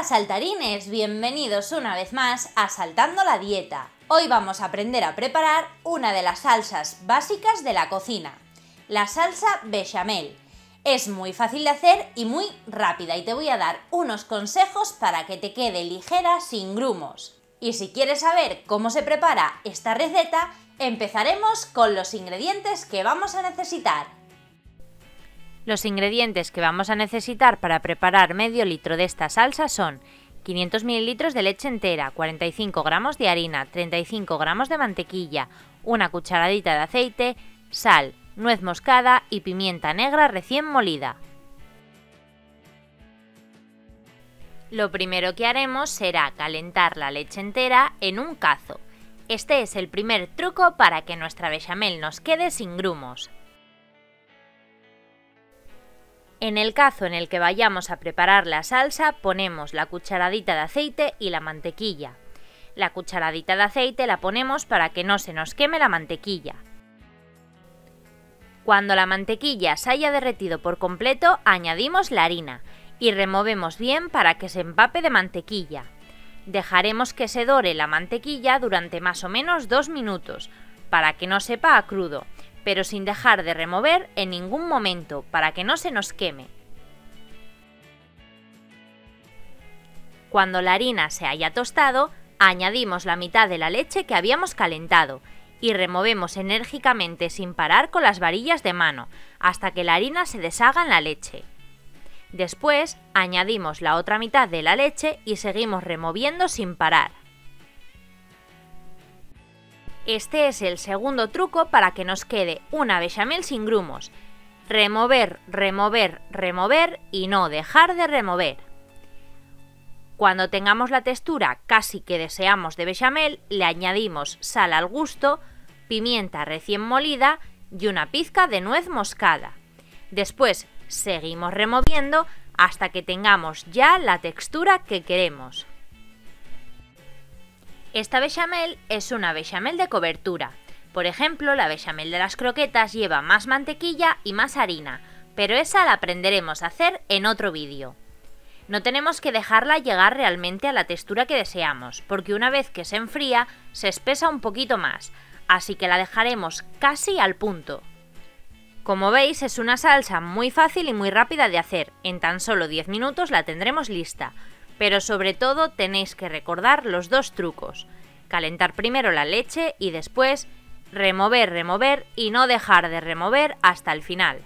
saltarines, bienvenidos una vez más a Saltando la Dieta. Hoy vamos a aprender a preparar una de las salsas básicas de la cocina, la salsa bechamel. Es muy fácil de hacer y muy rápida y te voy a dar unos consejos para que te quede ligera sin grumos. Y si quieres saber cómo se prepara esta receta, empezaremos con los ingredientes que vamos a necesitar. Los ingredientes que vamos a necesitar para preparar medio litro de esta salsa son 500 ml de leche entera, 45 gramos de harina, 35 gramos de mantequilla, una cucharadita de aceite, sal, nuez moscada y pimienta negra recién molida. Lo primero que haremos será calentar la leche entera en un cazo. Este es el primer truco para que nuestra bechamel nos quede sin grumos. En el cazo en el que vayamos a preparar la salsa ponemos la cucharadita de aceite y la mantequilla. La cucharadita de aceite la ponemos para que no se nos queme la mantequilla. Cuando la mantequilla se haya derretido por completo, añadimos la harina y removemos bien para que se empape de mantequilla. Dejaremos que se dore la mantequilla durante más o menos 2 minutos, para que no sepa a crudo, pero sin dejar de remover en ningún momento, para que no se nos queme. Cuando la harina se haya tostado, añadimos la mitad de la leche que habíamos calentado y removemos enérgicamente sin parar con las varillas de mano, hasta que la harina se deshaga en la leche. Después, añadimos la otra mitad de la leche y seguimos removiendo sin parar. Este es el segundo truco para que nos quede una bechamel sin grumos. Remover, remover, remover y no dejar de remover. Cuando tengamos la textura casi que deseamos de bechamel, le añadimos sal al gusto, pimienta recién molida y una pizca de nuez moscada. Después seguimos removiendo hasta que tengamos ya la textura que queremos. Esta bechamel es una bechamel de cobertura. Por ejemplo, la bechamel de las croquetas lleva más mantequilla y más harina, pero esa la aprenderemos a hacer en otro vídeo. No tenemos que dejarla llegar realmente a la textura que deseamos, porque una vez que se enfría, se espesa un poquito más, así que la dejaremos casi al punto. Como veis, es una salsa muy fácil y muy rápida de hacer, en tan solo 10 minutos la tendremos lista. Pero sobre todo tenéis que recordar los dos trucos: calentar primero la leche y después remover, remover y no dejar de remover hasta el final.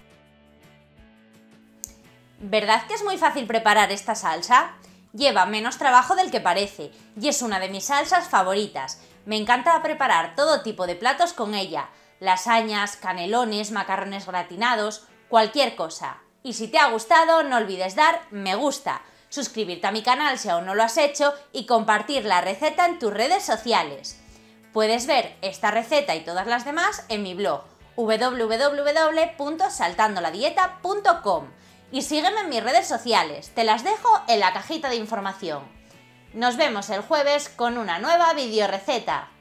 ¿Verdad que es muy fácil preparar esta salsa? Lleva menos trabajo del que parece y es una de mis salsas favoritas. Me encanta preparar todo tipo de platos con ella: lasañas, canelones, macarrones gratinados, cualquier cosa. Y si te ha gustado, no olvides dar me gusta, suscribirte a mi canal si aún no lo has hecho y compartir la receta en tus redes sociales. Puedes ver esta receta y todas las demás en mi blog www.saltandoladieta.com y sígueme en mis redes sociales, te las dejo en la cajita de información. Nos vemos el jueves con una nueva videoreceta.